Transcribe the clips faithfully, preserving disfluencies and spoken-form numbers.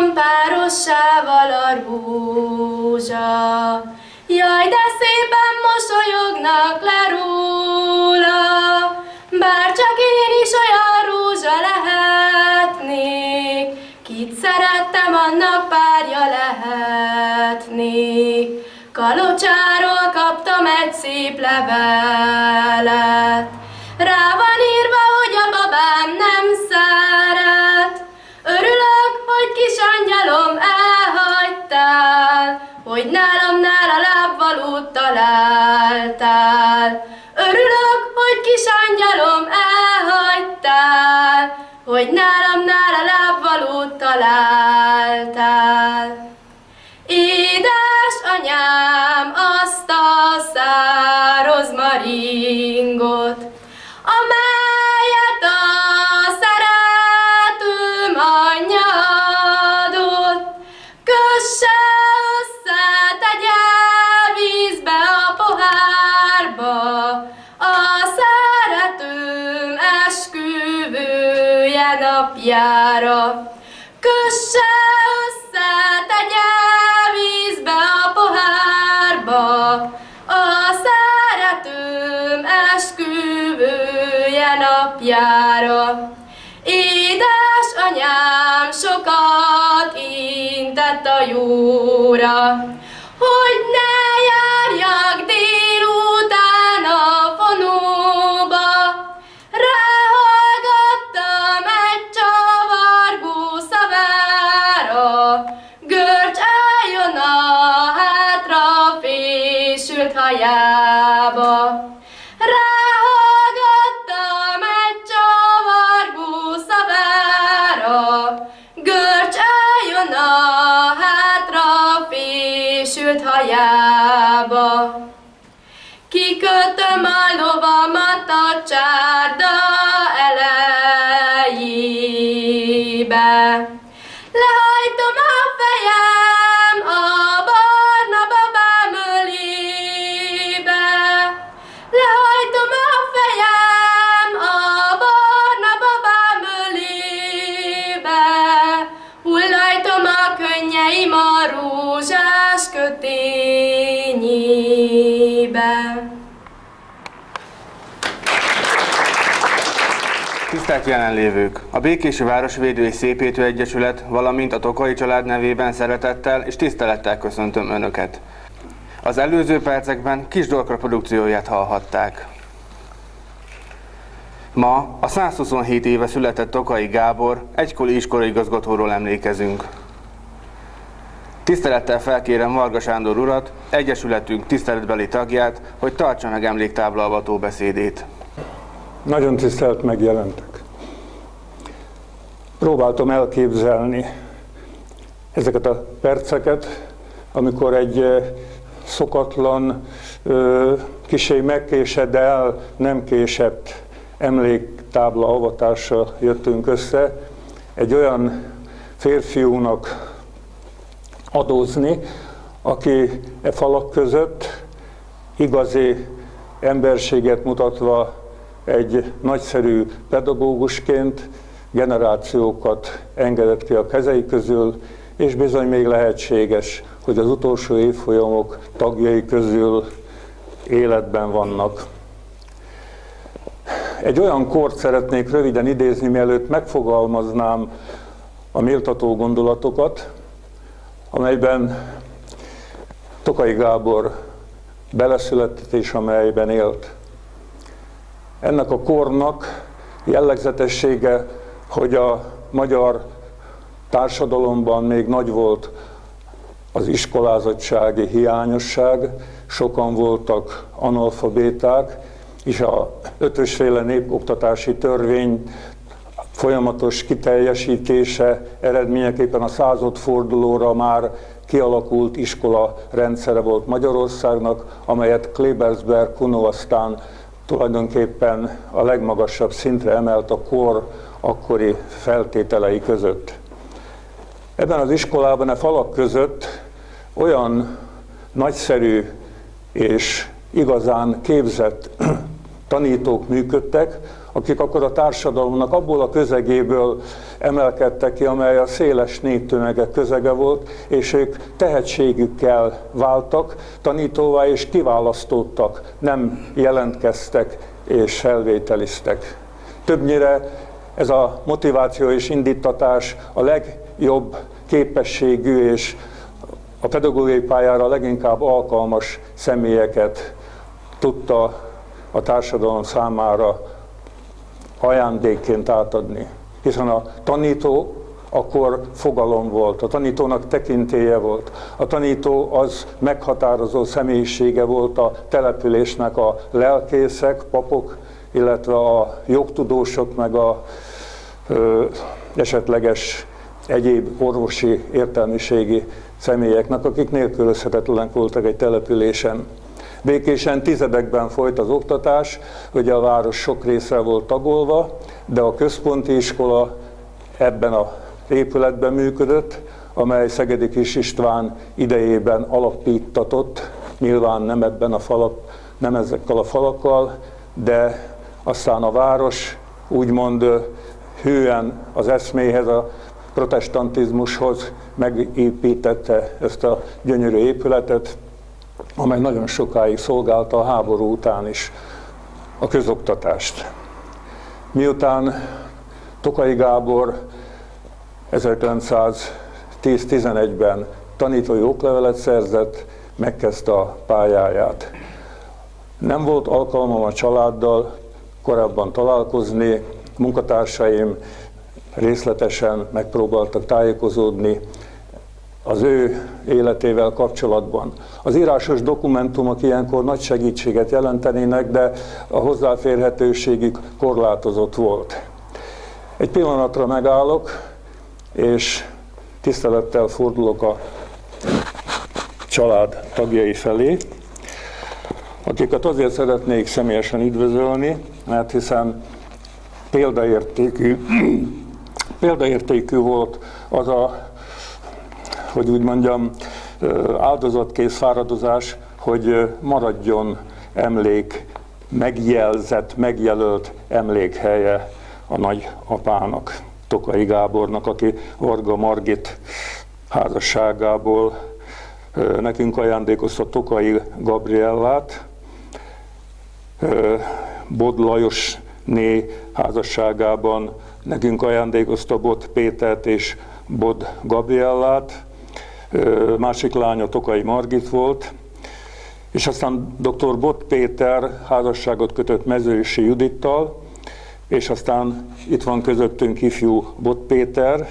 párossával a rózsa. Jaj, de szépen mosolyognak le róla, bár csak én is olyan rózsa lehetnék, kit szerettem, annak párja lehetnék. Kalocsáról kaptam egy szép levelet, rá van írva, hogy a babám nem szeret. Örülök, hogy kis angyalom elhagytál, hogy nálam nála lábvalót találtál. Örülök, hogy kis angyalom elhagytál, hogy nálam nála lábvalót találtál. Édes anyám, azt a száraz maringot, amelyet a szeretőm anyja adott, kösse össze, tegye vízbe a pohárba, a szeretőm esküvője napjára. Kösse össze, tegye vízbe a pohárba, a szeretőm esküvője napjára. Édes anyám sokat intett a jóra, hogy ne járjak délután a fonóba. Ráhallgattam egy csavargó szavára, görcs álljon a hátra fésült hajába. Ráhallgattam egy csavargó szavára, görcs álljon a hátra fésült hajába. Kikötöm a lovamat a csárda elejébe, lehajtom a fejem a barna babám ölébe. Lehajtom a fejem a barna babám ölébe, hullajtom a könnyeim a rózsás kötényébe. Tisztelt jelenlévők! A Békési Városvédő és Szépítő Egyesület, valamint a Tokai család nevében szeretettel és tisztelettel köszöntöm Önöket. Az előző percekben Kis Dorka produkcióját hallhatták. Ma a százhuszonhét éve született Tokai Gábor egykori iskolaigazgatóról emlékezünk. Tisztelettel felkérem Varga Sándor urat, egyesületünk tiszteletbeli tagját, hogy tartsa meg emléktáblaavató beszédét. Nagyon tisztelt megjelentek. Próbáltam elképzelni ezeket a perceket, amikor egy szokatlan, kissé megkésett, de el nem késett emléktábla avatással jöttünk össze, egy olyan férfiúnak adózni, aki e falak között igazi emberséget mutatva egy nagyszerű pedagógusként generációkat engedett ki a kezei közül, és bizony még lehetséges, hogy az utolsó évfolyamok tagjai közül életben vannak. Egy olyan kort szeretnék röviden idézni, mielőtt megfogalmaznám a méltató gondolatokat, amelyben Tokai Gábor beleszületett és amelyben élt. Ennek a kornak jellegzetessége, hogy a magyar társadalomban még nagy volt az iskolázottsági hiányosság, sokan voltak analfabéták, és a ötösféle népoktatási törvény folyamatos kiteljesítése eredményeképpen a századfordulóra már kialakult iskola rendszere volt Magyarországnak, amelyet Klebersberg Kuno aztán tulajdonképpen a legmagasabb szintre emelt a kor akkori feltételei között. Ebben az iskolában a falak között olyan nagyszerű és igazán képzett tanítók működtek, akik akkor a társadalomnak abból a közegéből emelkedtek ki, amely a széles néptömegek közege volt, és ők tehetségükkel váltak tanítóvá, és kiválasztottak, nem jelentkeztek és felvételiztek. Többnyire ez a motiváció és indítatás a legjobb képességű és a pedagógiai pályára leginkább alkalmas személyeket tudta a társadalom számára ajándékként átadni. Hiszen a tanító akkor fogalom volt, a tanítónak tekintélye volt. A tanító az meghatározó személyisége volt a településnek a lelkészek, papok, illetve a jogtudósok, meg a ö, esetleges egyéb orvosi értelmiségi személyeknek, akik nélkülözhetetlenek voltak egy településen. Békésen tizedekben folyt az oktatás, ugye a város sok részre volt tagolva, de a központi iskola ebben az épületben működött, amely Szegedi Kis István idejében alapítatott, nyilván nem ebben a falak, nem ezekkel a falakkal, de aztán a város úgymond hűen az eszméhez, a protestantizmushoz megépítette ezt a gyönyörű épületet, amely nagyon sokáig szolgálta a háború után is a közoktatást. Miután Tokay Gábor ezerkilencszáztíz-tizenegyben tanítói oklevelet szerzett, megkezdte a pályáját. Nem volt alkalmam a családdal korábban találkozni, munkatársaim részletesen megpróbáltak tájékozódni az ő életével kapcsolatban. Az írásos dokumentumok ilyenkor nagy segítséget jelentenének, de a hozzáférhetőségük korlátozott volt. Egy pillanatra megállok, és tisztelettel fordulok a család tagjai felé, akiket azért szeretnék személyesen üdvözölni, mert hiszen példaértékű, példaértékű volt az a, hogy úgy mondjam, áldozatkész fáradozás, hogy maradjon emlék, megjelzett, megjelölt emlékhelye a nagyapának, Tokay Gábornak, aki Varga Margit házasságából nekünk ajándékozta Tokay Gabriellát, Bod Lajosné házasságában nekünk ajándékozta Bod Pétert és Bod Gabriellát, másik lánya Tokay Margit volt, és aztán dr. Bod Péter házasságot kötött Mezősi Judittal, és aztán itt van közöttünk ifjú Bod Péter,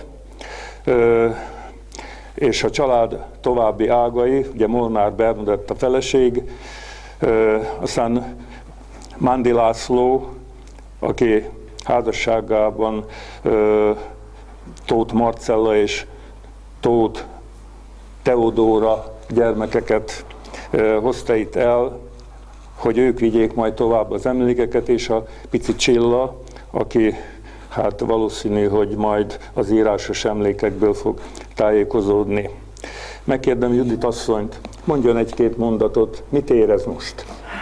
és a család további ágai, ugye Molnár Bernadett a feleség, aztán Mándi László, aki házasságában Tóth Marcella és Tóth Teodóra gyermekeket hozta itt el, hogy ők vigyék majd tovább az emlékeket, és a pici Csilla, aki hát valószínű, hogy majd az írásos emlékekből fog tájékozódni. Megkérdem Judit asszonyt, mondjon egy-két mondatot, mit érez most?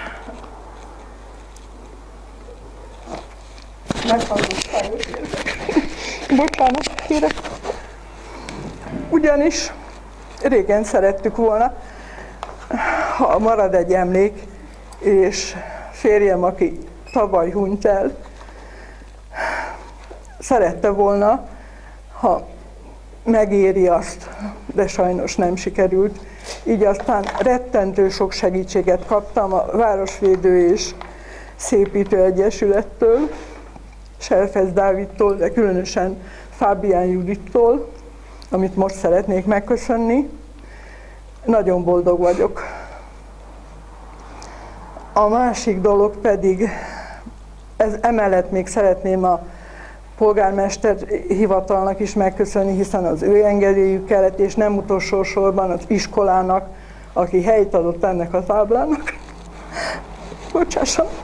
Bocsánat, kérek. Ugyanis régen szerettük volna, ha marad egy emlék, és férjem, aki tavaly hunyt el, szerette volna, ha megéri azt, de sajnos nem sikerült. Így aztán rettentő sok segítséget kaptam a Városvédő és Szépítő Egyesülettől, Selfesz Dávidtól, de különösen Fábián Judittól, amit most szeretnék megköszönni. Nagyon boldog vagyok. A másik dolog pedig, ez emellett még szeretném a polgármester hivatalnak is megköszönni, hiszen az ő engedélyük kellett, és nem utolsó sorban az iskolának, aki helyt adott ennek a táblának. Bocsássanak!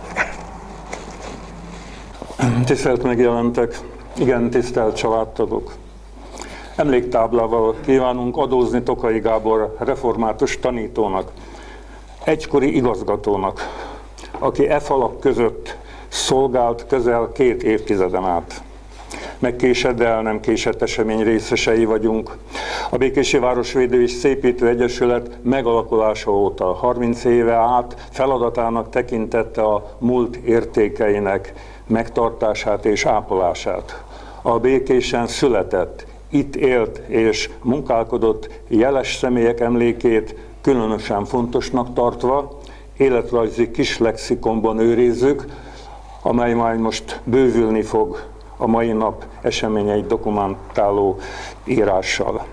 Tisztelt megjelentek, igen, tisztelt családtagok! Emléktáblával kívánunk adózni Tokay Gábor református tanítónak, egykori igazgatónak, aki e falak között szolgált közel két évtizeden át. Megkésett, de el nem késett esemény részesei vagyunk. A Békési Városvédő és Szépítő Egyesület megalakulása óta harminc éve át feladatának tekintette a múlt értékeinek megtartását és ápolását. A Békésen született, itt élt és munkálkodott jeles személyek emlékét különösen fontosnak tartva, életrajzi kis lexikonban őrizzük, amely majd most bővülni fog a mai nap eseményeit dokumentáló írással.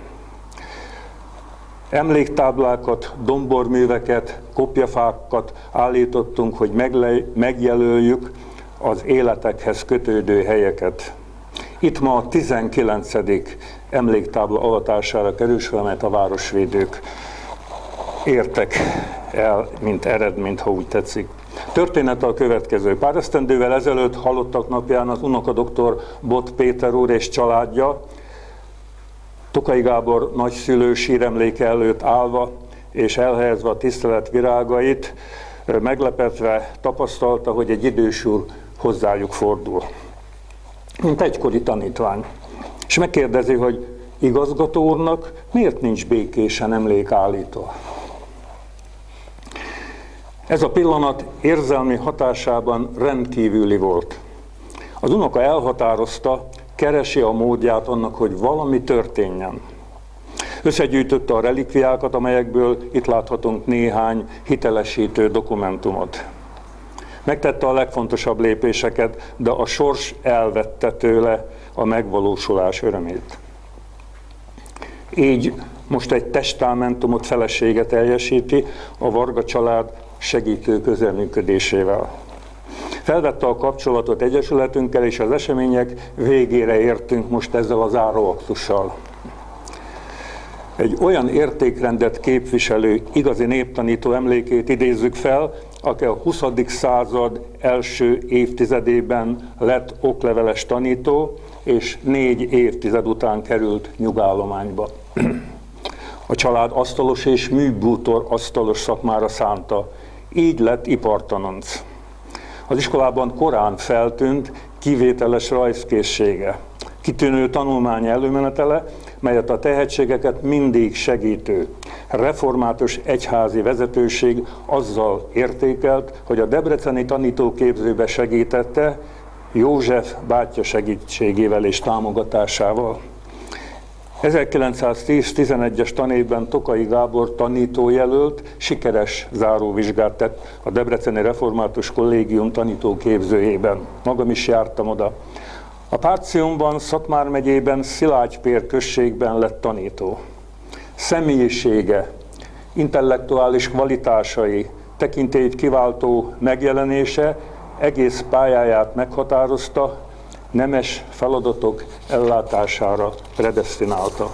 Emléktáblákat, domborműveket, kopjafákat állítottunk, hogy megjelöljük az életekhez kötődő helyeket. Itt ma a tizenkilencedik emléktábla avatására kerül, amelyet a városvédők értek el, mint eredményt, ha úgy tetszik. Története a következő. Pár esztendővel ezelőtt halottak napján az unokadoktor Bot Péter úr és családja Tokai Gábor nagyszülő síremléke előtt állva és elhelyezve a tisztelet virágait, meglepetve tapasztalta, hogy egy idős úr hozzájuk fordul, mint egykori tanítvány. És megkérdezi, hogy igazgató úrnak miért nincs Békésen emlékállító? Ez a pillanat érzelmi hatásában rendkívüli volt. Az unoka elhatározta, keresi a módját annak, hogy valami történjen. Összegyűjtötte a relikviákat, amelyekből itt láthatunk néhány hitelesítő dokumentumot. Megtette a legfontosabb lépéseket, de a sors elvette tőle a megvalósulás örömét. Így most egy testamentumot felesége teljesíti a Varga család segítő közreműködésével. Felvette a kapcsolatot egyesületünkkel, és az események végére értünk most ezzel a záróaktussal. Egy olyan értékrendet képviselő igazi néptanító emlékét idézzük fel, aki a huszadik század első évtizedében lett okleveles tanító, és négy évtized után került nyugállományba. A család asztalos és műbútor asztalos szakmára szánta, így lett ipartanonc. Az iskolában korán feltűnt kivételes rajzkészsége, kitűnő tanulmányi előmenetele, melyet a tehetségeket mindig segítő református egyházi vezetőség azzal értékelt, hogy a debreceni tanítóképzőbe segítette József bátyja segítségével és támogatásával. ezerkilencszáztíz tizenegyes tanévben Tokai Gábor tanítójelölt sikeres záróvizsgát tett a Debreceni Református Kollégium tanítóképzőjében. Magam is jártam oda. A Párciumban, Szatmár megyében, Szilágypér községben lett tanító. Személyisége, intellektuális kvalitásai, tekintélyt kiváltó megjelenése egész pályáját meghatározta, nemes feladatok ellátására predesztinálta.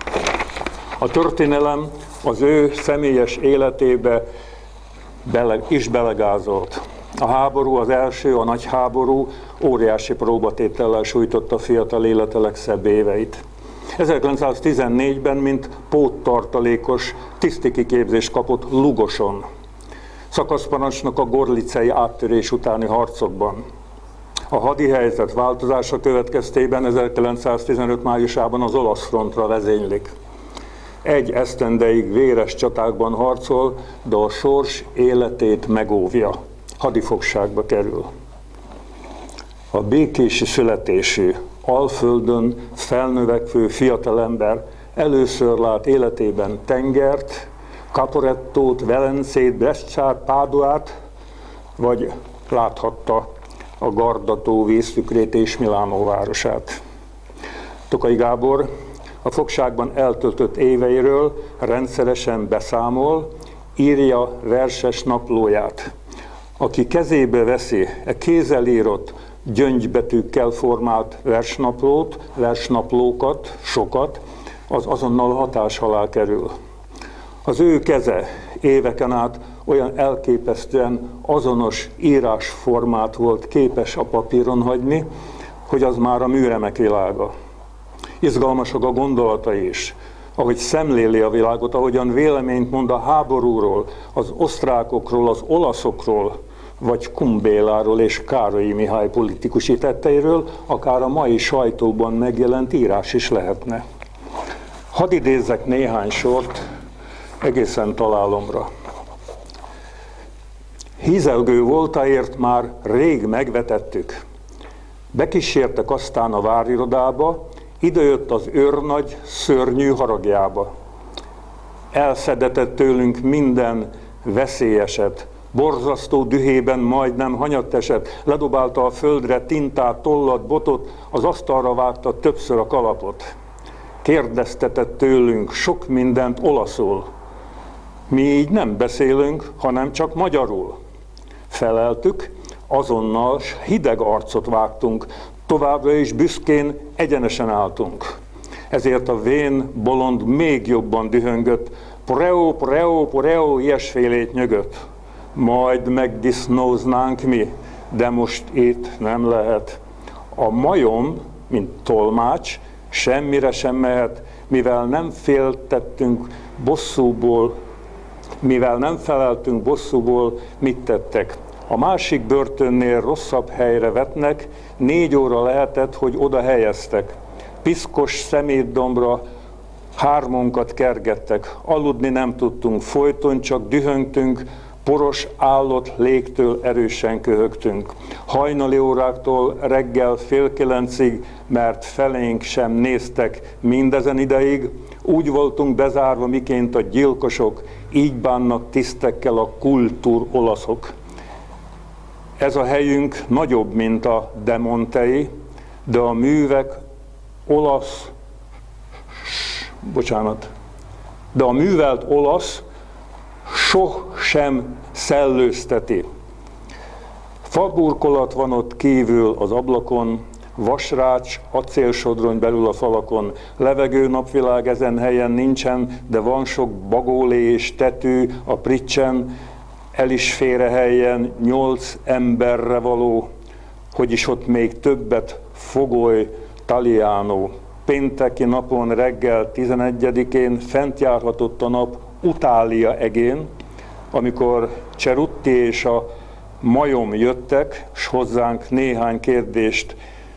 A történelem az ő személyes életébe bele, is belegázolt. A háború, az első, a nagy háború óriási próbatétellel sújtotta fiatal élete legszebb éveit. ezerkilencszáztizennégyben, mint póttartalékos tiszti kiképzést kapott Lugoson, szakaszparancsnok a gorlicei áttörés utáni harcokban. A hadi helyzet változása következtében ezerkilencszáztizenöt májusában az olasz frontra vezénylik. Egy esztendeig véres csatákban harcol, de a sors életét megóvja. Hadifogságba kerül. A békési születésű, Alföldön felnövekvő fiatalember először lát életében tengert, Caporettót, Velencét, Bresciát, Páduát, vagy láthatta a Gardató víztükrét és Milánó városát. Tokai Gábor a fogságban eltöltött éveiről rendszeresen beszámol, írja verses naplóját. Aki kezébe veszi e kézzel írott, gyöngybetűkkel formált versnaplót, versnaplókat, sokat, az azonnal hatás alá kerül. Az ő keze éveken át olyan elképesztően azonos írásformát volt képes a papíron hagyni, hogy az már a műremek világa. Izgalmasak a gondolatai is, ahogy szemléli a világot, ahogyan véleményt mond a háborúról, az osztrákokról, az olaszokról, vagy Kumbéláról és Károlyi Mihály politikusi tetteiről, akár a mai sajtóban megjelent írás is lehetne. Hadd idézzek néhány sort egészen találomra. Hízelgő voltaért már rég megvetettük. Bekísértek aztán a várirodába, idejött az őrnagy szörnyű haragjába. Elszedetett tőlünk minden veszélyeset, borzasztó dühében majdnem hanyatt esett, ledobálta a földre tintát, tollat, botot, az asztalra vágta többször a kalapot. Kérdeztetett tőlünk sok mindent olaszul. Mi így nem beszélünk, hanem csak magyarul. Feleltük, azonnal hideg arcot vágtunk, továbbra is büszkén egyenesen álltunk. Ezért a vén bolond még jobban dühöngött, poreo, poreo, poreo, ilyesfélét nyögött. Majd megdisznóznánk mi, de most itt nem lehet. A majom, mint tolmács, semmire sem mehet, mivel nem féltettünk bosszúból, mivel nem feleltünk bosszúból, mit tettek. A másik börtönnél rosszabb helyre vetnek, négy óra lehetett, hogy oda helyeztek. Piszkos szemétdombra hármunkat kergettek, aludni nem tudtunk, folyton csak dühöngtünk, poros állott légtől erősen köhögtünk. Hajnali óráktól reggel fél kilencig, mert felénk sem néztek mindezen ideig, úgy voltunk bezárva miként a gyilkosok, így bánnak tisztekkel a kultúr olaszok. Ez a helyünk nagyobb, mint a De Montei, de a művek olasz, bocsánat, de a művelt olasz soh sem szellőzteti. Faburkolat van ott kívül az ablakon, vasrács, acélsodrony belül a falakon, levegő napvilág ezen helyen nincsen, de van sok bagólé és tetű a pricsen, el is fére helyen nyolc emberre való, hogy is ott még többet fogoly Taliano. Pénteki napon reggel tizenegyedikén fent járhatott a nap Utália egén, amikor Cerutti és a majom jöttek, s hozzánk néhány kérdést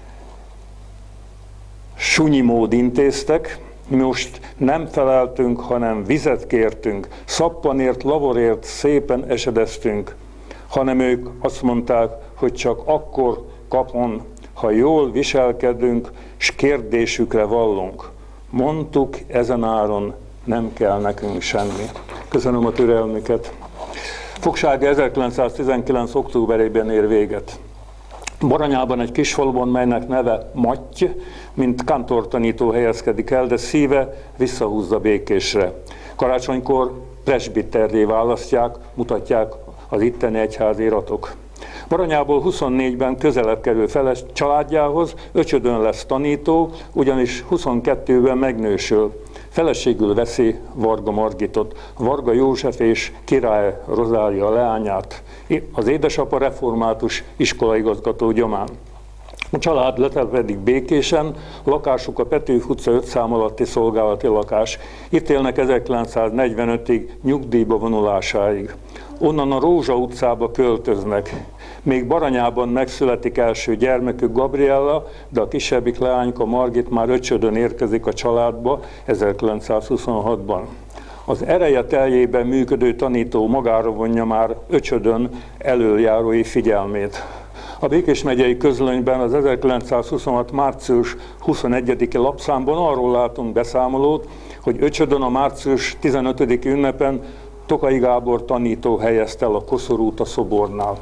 sunyi mód intéztek. Most nem feleltünk, hanem vizet kértünk, szappanért, lavorért szépen esedeztünk, hanem ők azt mondták, hogy csak akkor kapon, ha jól viselkedünk, s kérdésükre vallunk. Mondtuk ezen áron, nem kell nekünk semmi. Köszönöm a türelmüket. Fogsága ezerkilencszáztizenkilenc. októberében ér véget. Baranyában egy kis faluban, melynek neve Matty, mint kantortanító helyezkedik el, de szíve visszahúzza Békésre. Karácsonykor presbiterré választják, mutatják az itteni egyházi iratok. Baranyából huszonnégyben közelebb kerül fele családjához, öcsödön lesz tanító, ugyanis huszonkettőben megnősül. Feleségül veszi Varga Margitot, Varga József és Király Rozália leányát, az édesapa református iskolaigazgató gyomán. A család letelepkedik Békésen, lakásuk a Petőfi utca öt szám alatti szolgálati lakás. Itt élnek ezerkilencszáznegyvenötig nyugdíjba vonulásáig. Onnan a Rózsa utcába költöznek. Még Baranyában megszületik első gyermekük Gabriella, de a kisebbik leányka Margit már öcsödön érkezik a családba ezerkilencszázhuszonhatban. Az ereje teljében működő tanító magára vonja már öcsödön elöljárói figyelmét. A Békés megyei közlönyben az ezerkilencszázhuszonhat. március huszonegyedike lapszámban arról látunk beszámolót, hogy öcsödön a március tizenötödike ünnepen Tokai Gábor tanító helyezte el a koszorút a szobornál.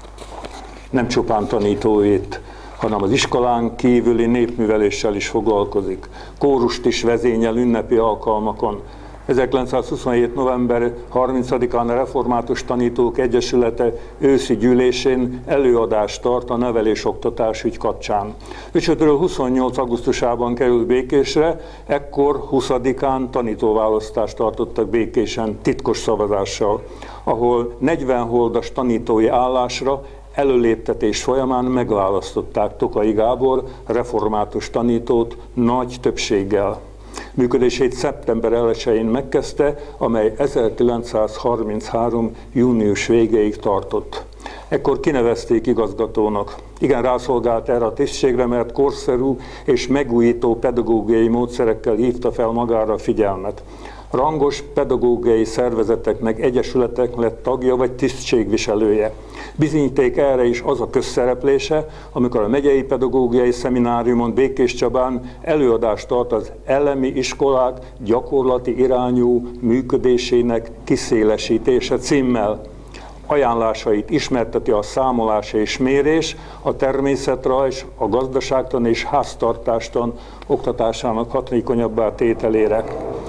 Nem csupán tanító itt, hanem az iskolán kívüli népműveléssel is foglalkozik. Kórust is vezényel ünnepi alkalmakon. ezerkilencszázhuszonhét. november harmincadikán a Református Tanítók Egyesülete őszi gyűlésén előadást tart a nevelés-oktatás ügy kapcsán. Öcsödről huszonnyolc. augusztusában kerül Békésre, ekkor huszadikán tanítóválasztást tartottak Békésen titkos szavazással, ahol negyven holdas tanítói állásra előléptetés folyamán megválasztották Tokai Gábor református tanítót nagy többséggel. Működését szeptember elsején megkezdte, amely ezerkilencszázharminchárom. június végéig tartott. Ekkor kinevezték igazgatónak. Igen, rászolgált erre a tisztségre, mert korszerű és megújító pedagógiai módszerekkel hívta fel magára a figyelmet. Rangos pedagógiai szervezeteknek, egyesületek lett tagja vagy tisztségviselője. Bizonyíték erre is az a közszereplése, amikor a megyei pedagógiai szemináriumon Békéscsabán előadást tart az elemi iskolák gyakorlati irányú működésének kiszélesítése címmel. Ajánlásait ismerteti a számolás és mérés, a természetrajz, a gazdaságtan és háztartástan oktatásának hatékonyabbá tételére.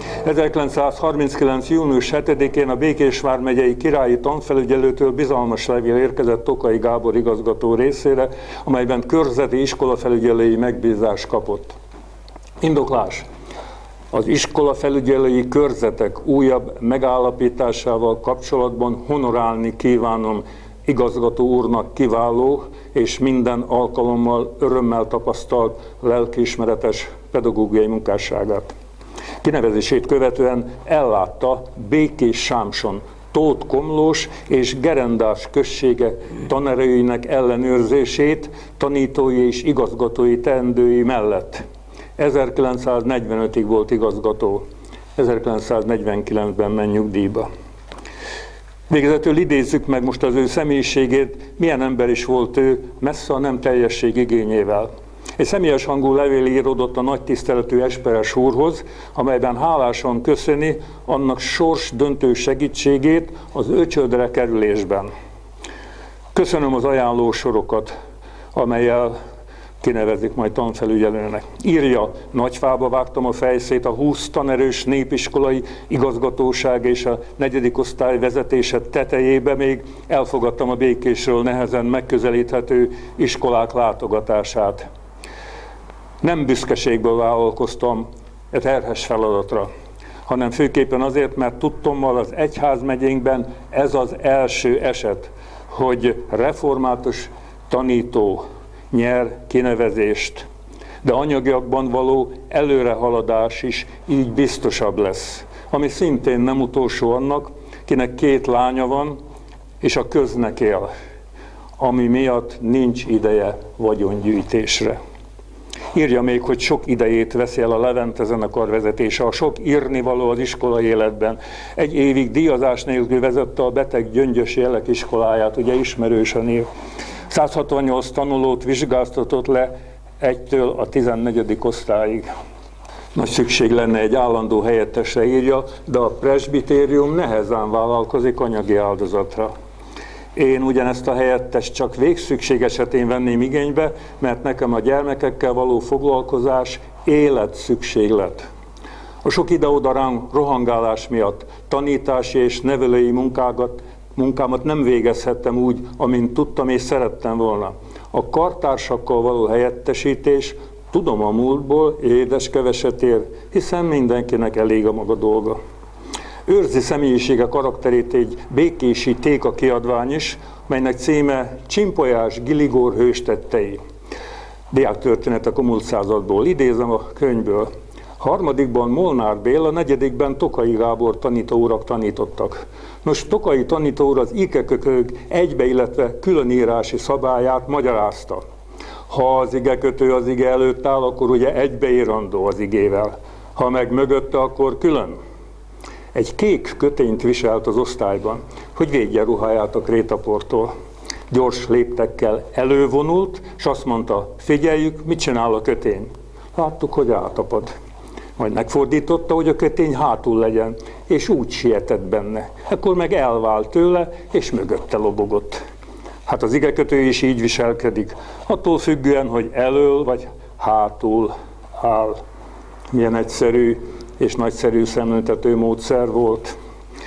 ezerkilencszázharminckilenc. június hetedikén a Békés vármegyei királyi tanfelügyelőtől bizalmas levél érkezett Tokai Gábor igazgató részére, amelyben körzeti iskolafelügyelői megbízást kapott. Indoklás. Az iskolafelügyelői körzetek újabb megállapításával kapcsolatban honorálni kívánom igazgató úrnak kiváló és minden alkalommal örömmel tapasztalt lelkiismeretes pedagógiai munkásságát. Kinevezését követően ellátta Békés Sámson, Tóth Komlós és Gerendás községe tanerőinek ellenőrzését tanítói és igazgatói teendői mellett. ezerkilencszáznegyvenötig volt igazgató, ezerkilencszáznegyvenkilencben ment nyugdíjba. Végezetül idézzük meg most az ő személyiségét, milyen ember is volt ő, messze a nem teljesség igényével. Egy személyes hangú levél íródott a nagy tiszteletű Esperes úrhoz, amelyben hálásan köszöni annak sors döntő segítségét az öcsödre kerülésben. Köszönöm az ajánlósorokat, amelyel kinevezik majd tanfelügyelőnek. Írja, Nagyfába vágtam a fejszét a húsz tanerős népiskolai igazgatóság és a negyedik osztály vezetése tetejébe, még elfogadtam a Békésről nehezen megközelíthető iskolák látogatását. Nem büszkeségből vállalkoztam e terhes feladatra, hanem főképpen azért, mert tudtommal az egyházmegyénkben ez az első eset, hogy református tanító nyer kinevezést, de anyagiakban való előrehaladás is így biztosabb lesz, ami szintén nem utolsó annak, kinek két lánya van, és a köznek él, ami miatt nincs ideje vagyongyűjtésre. Írja még, hogy sok idejét veszi el a Levente zenekar vezetése, a sok írnivaló az iskolai életben. Egy évig díjazás nélkül vezette a Beteg Gyöngyös Jelek iskoláját, ugye ismerős a név. száz hatvannyolc tanulót vizsgáztatott le egytől a tizennegyedik osztályig. Nagy szükség lenne egy állandó helyettesre, írja, de a presbitérium nehezen vállalkozik anyagi áldozatra. Én ugyanezt a helyettest csak végszükség esetén venném igénybe, mert nekem a gyermekekkel való foglalkozás életszükséglet. A sok ide-oda rám rohangálás miatt tanítási és nevelői munkákat, munkámat nem végezhettem úgy, amint tudtam és szerettem volna. A kartársakkal való helyettesítés, tudom a múltból, édes keveset ér, hiszen mindenkinek elég a maga dolga. Őrzi személyisége karakterét egy békési Téka kiadvány is, melynek címe Csimpolyás Giligór hőstettei. Diáktörténetek a múlt századból, idézem a könyvből. Harmadikban Molnár Béla, negyedikben Tokai Gábor tanítóurak tanítottak. Nos, Tokai tanítóúr az igekötők egybe, illetve különírási szabályát magyarázta. Ha az igekötő az ige előtt áll, akkor ugye egybeírandó az igével. Ha meg mögötte, akkor külön. Egy kék kötényt viselt az osztályban, hogy védje ruháját a krétaportól. Gyors léptekkel elővonult, és azt mondta, figyeljük, mit csinál a kötény. Láttuk, hogy átapad. Majd megfordította, hogy a kötény hátul legyen, és úgy sietett benne. Ekkor meg elvált tőle, és mögötte lobogott. Hát az igekötő is így viselkedik, attól függően, hogy elől vagy hátul áll. Milyen egyszerű és nagyszerű szemléltető módszer volt.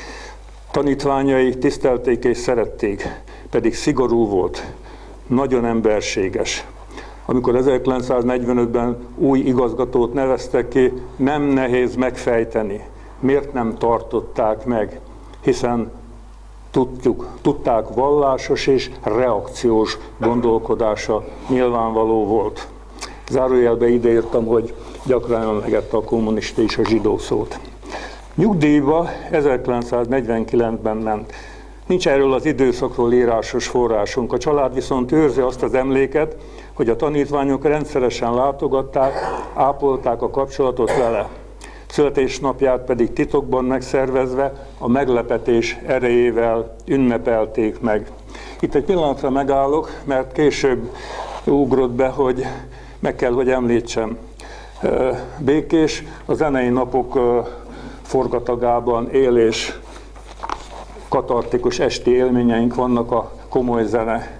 Tanítványai tisztelték és szerették, pedig szigorú volt, nagyon emberséges. Amikor ezerkilencszáznegyvenötben új igazgatót neveztek ki, nem nehéz megfejteni, miért nem tartották meg, hiszen tudjuk, tudták, vallásos és reakciós gondolkodása nyilvánvaló volt. Zárójelbe ideírtam, hogy gyakran emlegette a kommunista és a zsidó szót. Nyugdíjba ezerkilencszáznegyvenkilencben ment. Nincs erről az időszakról írásos forrásunk. A család viszont őrzi azt az emléket, hogy a tanítványok rendszeresen látogatták, ápolták a kapcsolatot vele. Születésnapját pedig titokban megszervezve a meglepetés erejével ünnepelték meg. Itt egy pillanatra megállok, mert később ugrott be, hogy meg kell, hogy említsem. Békés a zenei napok forgatagában él, és katartikus esti élményeink vannak a komoly zene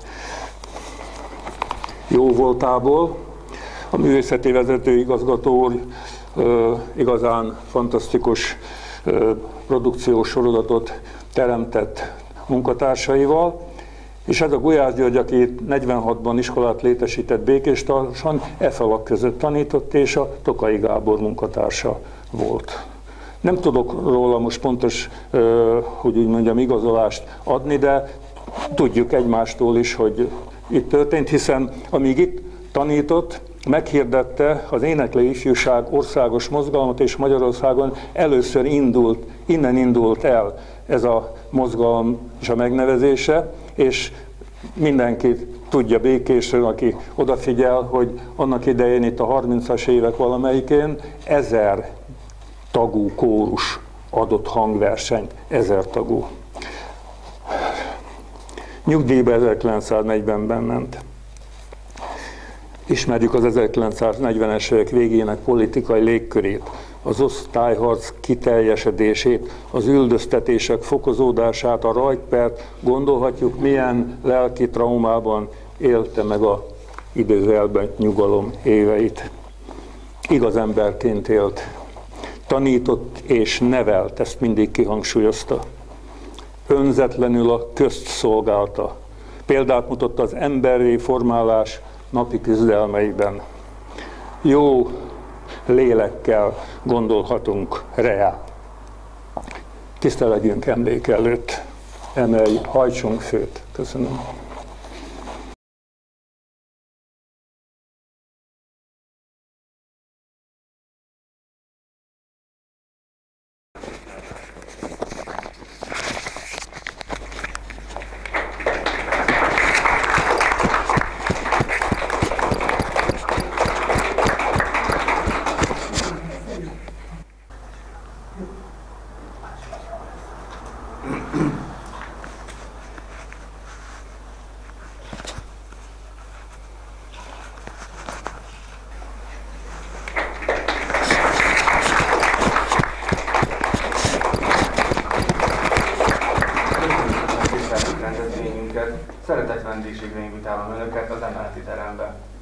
jó voltából. A művészeti vezető igazgató úr igazán fantasztikus produkciós sorozatot teremtett munkatársaival, és ez a Gulyás György, aki negyvenhatban iskolát létesített Békéstarson, e falak között tanított, és a Tokai Gábor munkatársa volt. Nem tudok róla most pontos, hogy úgy mondjam, igazolást adni, de tudjuk egymástól is, hogy itt történt, hiszen amíg itt tanított, meghirdette az Éneklő Ifjúság országos mozgalmat, és Magyarországon először indult, innen indult el ez a mozgalom és a megnevezése, és mindenki tudja Békésről, aki odafigyel, hogy annak idején itt a harmincas évek valamelyikén ezer tagú kórus adott hangversenyt, ezer tagú. Nyugdíjba ezerkilencszáznegyvenben ment. Ismerjük az ezerkilencszáznegyvenes évek végének politikai légkörét, az osztályharc kiteljesedését, az üldöztetések fokozódását, a rajtpert, gondolhatjuk, milyen lelki traumában élte meg a idézőjelben nyugalom éveit. Igaz emberként élt, tanított és nevelt, ezt mindig kihangsúlyozta. Önzetlenül a közt szolgálta. Példát mutatta az emberi formálás napi küzdelmeiben. Jó lélekkel gondolhatunk rá. Tisztelegjünk emléke előtt, emelj, hajtsunk főt. Köszönöm. Szeretett vendégségre invitálom Önöket az emeleti terembe.